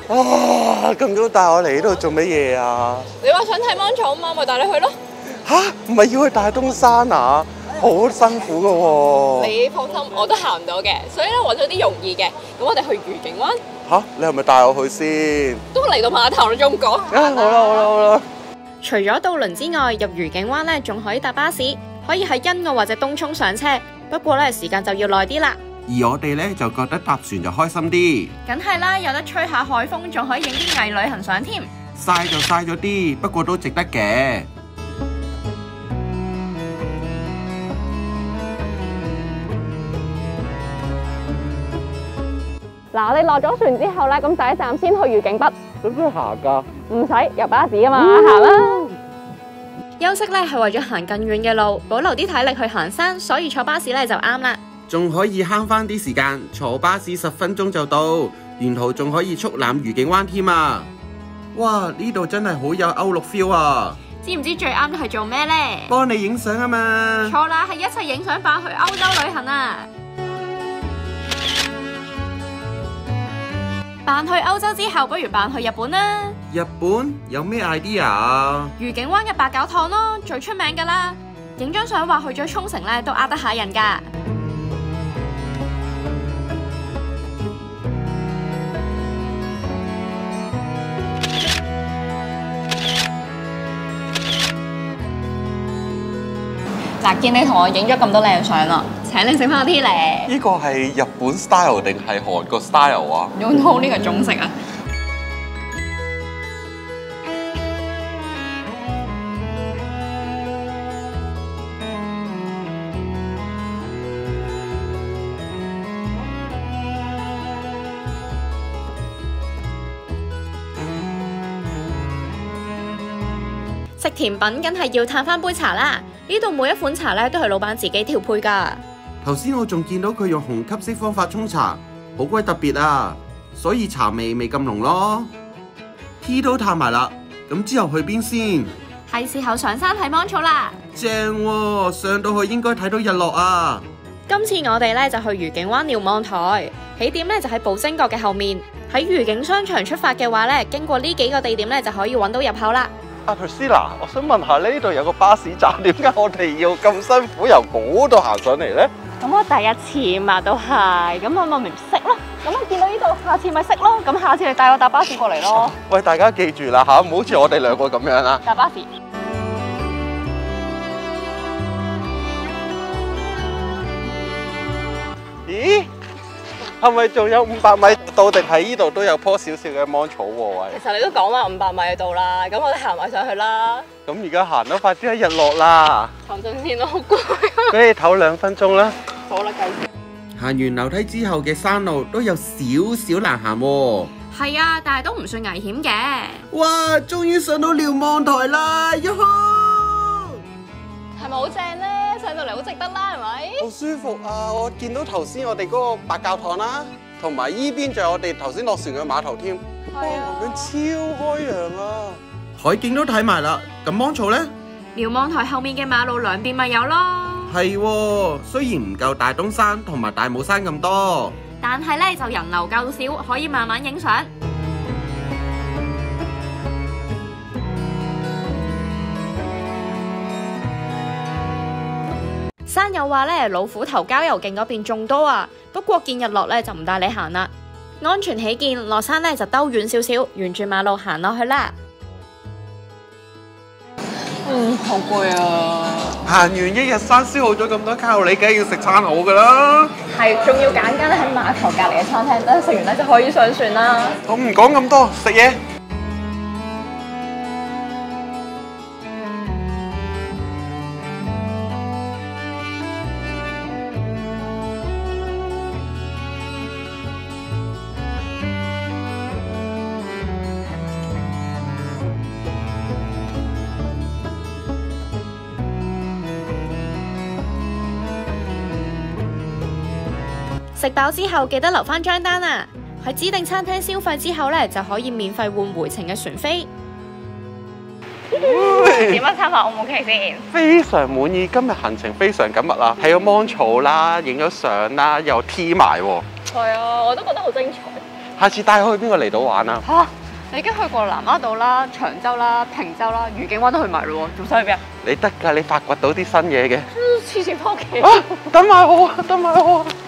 啊，咁早帶我嚟呢度做乜嘢啊？ 你話想睇芒草嘛，咪帶你去咯。 吓，唔係要去大東山啊？好辛苦噶喎。 你放心，我都行唔到嘅，所以咧揾咗啲容易嘅。咁我哋去愉景灣。 吓，你係咪帶我去先？ 都嚟到碼頭啦，仲唔講？ 好啦好啦好啦。 除咗渡輪之外，入愉景灣咧仲可以搭巴士，可以喺欣澳或者東涌上車。不過咧時間就要耐啲啦。 而我哋咧就覺得搭船就開心啲。 梗係啦，有得吹下海風，仲可以影啲偽旅行相添。 嘥就嘥咗啲，不過都值得嘅。 嗱，你落咗船之後咧，咁第一站先去愉景北。 使唔使行㗎？ 唔使，入巴士啊嘛，行啦。休息咧係為咗行更遠嘅路，保留啲體力去行山，所以坐巴士咧就啱啦。 仲可以慳翻啲時間，坐巴士10分鐘就到，沿途仲可以速覽愉景灣添啊！哇，呢度真係好有歐陸 feel 啊！ 知唔知最啱係做咩呢？ 幫你影相啊嘛！ 錯啦，係一齊影相扮去歐洲旅行啊！扮去歐洲之後，不如扮去日本啦！ 日本有咩 idea 啊？ 愉景灣嘅八絞炭咯，最出名噶啦！影張相話去咗沖繩咧，都呃得下人噶。嗱，見你同我影咗咁多靚相啦，請你食翻啲咧。 呢個係日本 style 定係韓國 style 啊？ 用好呢個中式啊！食甜品梗係要嘆翻杯茶啦！呢度每一款茶咧都係老闆自己調配㗎。 頭先我仲見到佢用虹吸式方法沖茶，好鬼特別啊！所以茶味未咁濃咯。T 都嘆埋啦，咁之後去邊先？ 係時候上山睇芒草啦！ 正喎，上到去應該睇到日落啊！ 今次我哋咧就去愉景灣瞭望台，起點咧就喺寶晶閣嘅後面。喺愉景商場出發嘅話咧，經過呢幾個地點咧就可以揾到入口啦。 阿 Priscilla，我想問下呢度有個巴士站，點解我哋要咁辛苦由嗰度行上嚟呢？ 咁我第一次嘛都係，咁我咪唔識咯。咁我見到呢度，下次咪識咯。咁下次你帶我搭巴士過嚟咯。 喂，大家記住啦嚇，唔好似我哋兩個咁樣啦。 搭巴士。 咦？係咪仲有500米到？定係呢度都有棵少少嘅芒草喎？喂， 其實你都講話500米就到啦，咁我哋行埋上去啦。 咁而家行得快啲，日落啦。 行陣先咯，好攰。 俾你唞2分鐘啦。 好啦，繼續。 行完樓梯之後嘅山路都有少少難行喎。 係啊，但係都唔算危險嘅。 哇！終於上到瞭望台啦！喲呵！ 係咪好正呢？上到嚟好值得啦，係咪？ 好舒服啊！我見到頭先我哋嗰個八絞炭啦，同埋依邊仲有我哋頭先落船嘅碼頭添。哇！環境超開揚啊！海景都睇埋啦，咁芒草呢？ 瞭望台後面嘅馬路兩邊咪有咯。 係喎，雖然唔夠大東山同埋大帽山咁多， 但係咧就人流夠少，可以慢慢影相。山友話咧，老虎頭郊遊徑嗰邊仲多啊，不過見日落咧就唔帶你行啦。安全起見，落山咧就兜遠少少，沿住馬路行落去啦。好攰啊！ 行完一日山，消耗咗咁多卡路里，梗係要食餐好噶啦。 係，仲要揀間喺碼頭隔離嘅餐廳，等食完咧就可以上船啦。 我唔講咁多，食嘢。 食飽之後記得留翻張單啊！喺指定餐廳消費之後咧，就可以免費換回程嘅船飛。點樣參考 O 唔 OK 先？ 非常滿意，今日行程非常緊密啦，睇咗芒草啦，影咗相啦，又 T 埋喎。 係啊，我都覺得好精彩。 下次帶我去邊個離島玩啊？ 嚇！你已經去過南丫島啦、長洲啦、平洲啦、愉景灣都去埋咯喎，仲想去邊啊？ 你得㗎，你發掘到啲新嘢嘅。 黐線返屋企。 等埋我啊！等埋我啊！